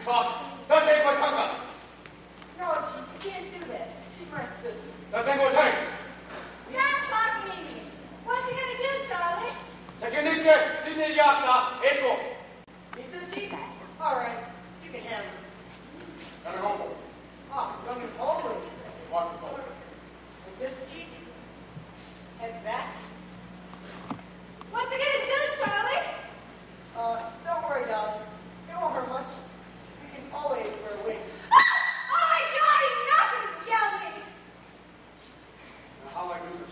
talk. No tengo changa. No, Chief, you can't do that. She's my sister. No tengo thanks. Stop talking English. What's he gonna do, Charlie? Teknike, dinle yapma, eko. Me too, Chief? All right, you can handle it. Gotta go. Oh, young and homely. Walk the boat. Like this, Chief? Head back. What's he gonna do, Charlie? Don't worry, darling. It won't hurt much. You can always wear a wing. Oh my God, he's not gonna yell me. Now, how I do this?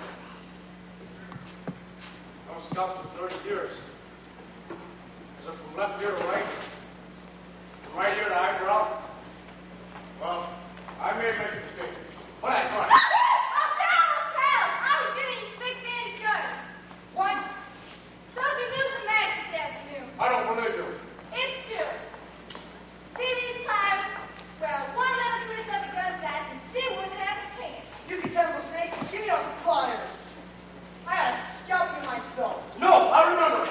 I was scouted for 30 years. Is it from left ear to right? From right ear to eyebrow? Well, I may make a mistake, but I tried. I'll tell. I was giving you big man's gun. What? Those are new from Max this afternoon. I don't believe you. It's true. See these pliers? Well, one little twist of the gun size and she wouldn't have a chance. You contemptible snake, give me those pliers. I gotta scalp you myself. No, I remember.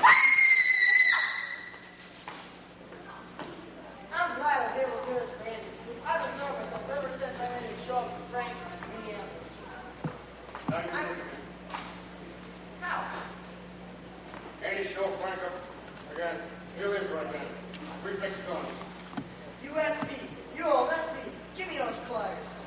I'm glad I was able to do this for Andy. I've observed myself ever since I made him show up in Frank, Minneapolis. Now you look at me. How? Any show, Frank, up again. Helium right then. Reflex guns. USB, you old SP, give me those pliers.